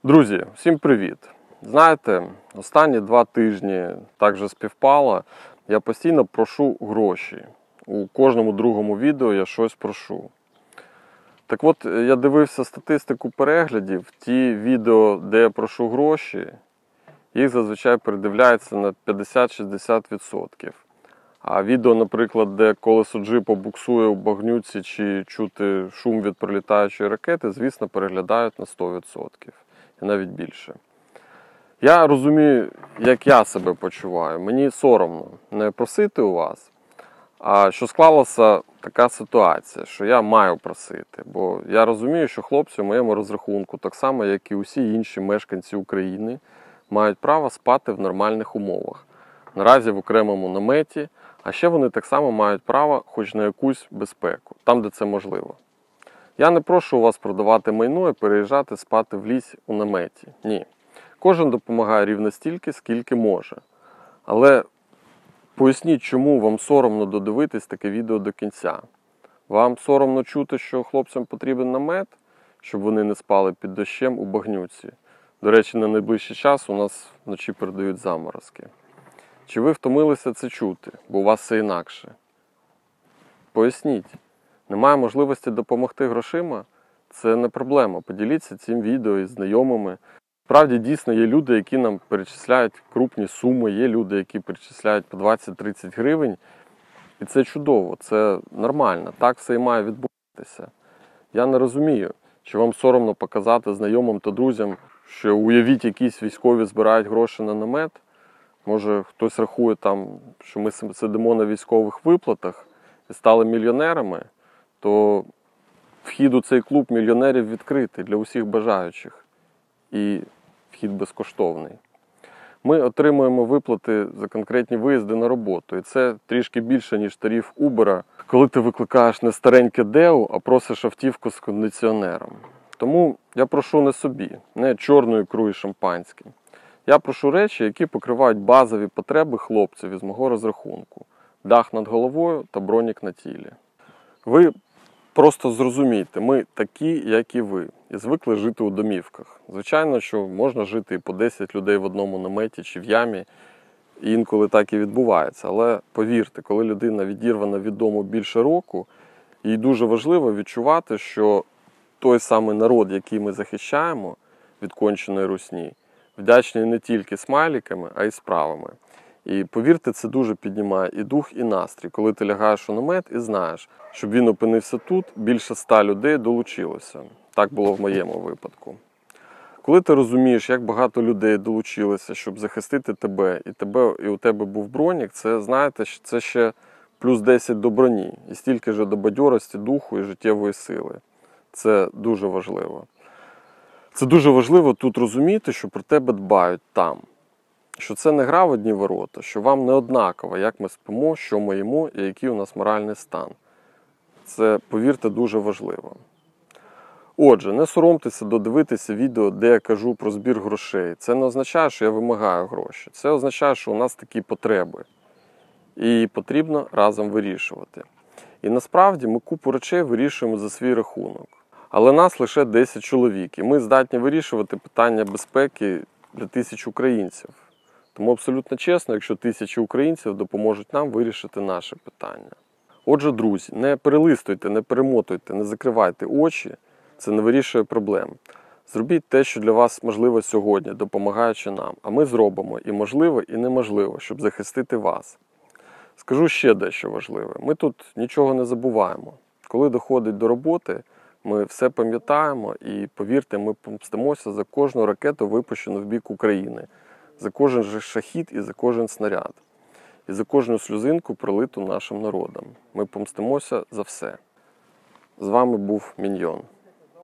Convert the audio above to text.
Друзі, всім привіт! Знаєте, останні 2 тижні так же співпало, я постійно прошу гроші. У кожному другому відео я щось прошу. Так от, я дивився статистику переглядів, ті відео, де я прошу гроші, їх зазвичай передивляється на 50-60%. А відео, наприклад, де колесо джипа буксує у багнюці чи чути шум від прилітаючої ракети, звісно, переглядають на 100%. І навіть більше. Я розумію, як я себе почуваю. Мені соромно не просити у вас, а що склалася така ситуація, що я маю просити. Бо я розумію, що хлопці у моєму розрахунку, так само, як і усі інші мешканці України, мають право спати в нормальних умовах. Наразі в окремому наметі, а ще вони так само мають право хоч на якусь безпеку, там, де це можливо. Я не прошу вас продавати майно і переїжджати спати в ліс у наметі. Ні. Кожен допомагає рівно стільки, скільки може. Але поясніть, чому вам соромно додивитись таке відео до кінця. Вам соромно чути, що хлопцям потрібен намет, щоб вони не спали під дощем у багнюці. До речі, на найближчий час у нас вночі передають заморозки. Чи ви втомилися це чути, бо у вас все інакше? Поясніть. Немає можливості допомогти грошима? Це не проблема. Поділіться цим відео із знайомими. Справді, дійсно, є люди, які нам перечисляють крупні суми, є люди, які перечисляють по 20-30 гривень. І це чудово, це нормально, так все і має відбуватися. Я не розумію, чи вам соромно показати знайомим та друзям, що уявіть, якісь військові збирають гроші на намет. Може, хтось рахує там, що ми сидимо на військових виплатах і стали мільйонерами, то вхід у цей клуб мільйонерів відкритий для усіх бажаючих. І вхід безкоштовний. Ми отримуємо виплати за конкретні виїзди на роботу. І це трішки більше, ніж тариф Uber, коли ти викликаєш не стареньке Део, а просиш автівку з кондиціонером. Тому я прошу не собі, не чорну ікру і шампанське. Я прошу речі, які покривають базові потреби хлопців із мого розрахунку. Дах над головою та бронік на тілі. Ви просто зрозумійте, ми такі, як і ви, і звикли жити у домівках. Звичайно, що можна жити і по 10 людей в одному наметі чи в ямі, і інколи так і відбувається. Але повірте, коли людина відірвана від дому більше року, їй дуже важливо відчувати, що той самий народ, який ми захищаємо від конченої русні, вдячний не тільки смайликами, а й справами. І повірте, це дуже піднімає і дух, і настрій, коли ти лягаєш у намет і знаєш, щоб він опинився тут, більше 100 людей долучилося. Так було в моєму випадку. Коли ти розумієш, як багато людей долучилося, щоб захистити тебе, і у тебе був бронік, це, знаєте, це ще плюс 10 до броні, і стільки ж до бадьорості, духу і життєвої сили. Це дуже важливо. Це дуже важливо тут розуміти, що про тебе дбають там. Що це не гра в одні ворота, що вам не однаково, як ми спимо, що ми їмо і який у нас моральний стан. Це, повірте, дуже важливо. Отже, не соромтеся додивитися відео, де я кажу про збір грошей. Це не означає, що я вимагаю гроші. Це означає, що у нас такі потреби. І потрібно разом вирішувати. І насправді ми купу речей вирішуємо за свій рахунок. Але нас лише 10 чоловік, і ми здатні вирішувати питання безпеки для 1000 українців. Тому абсолютно чесно, якщо 1000 українців допоможуть нам вирішити наше питання. Отже, друзі, не перелистуйте, не перемотуйте, не закривайте очі, це не вирішує проблем. Зробіть те, що для вас можливо сьогодні, допомагаючи нам, а ми зробимо і можливо, і неможливо, щоб захистити вас. Скажу ще дещо важливе. Ми тут нічого не забуваємо. Коли доходить до роботи, ми все пам'ятаємо і, повірте, ми помстимося за кожну ракету, випущену в бік України, за кожен же шахід і за кожен снаряд, і за кожну сльозинку, пролиту нашим народом. Ми помстимося за все. З вами був Міньйон.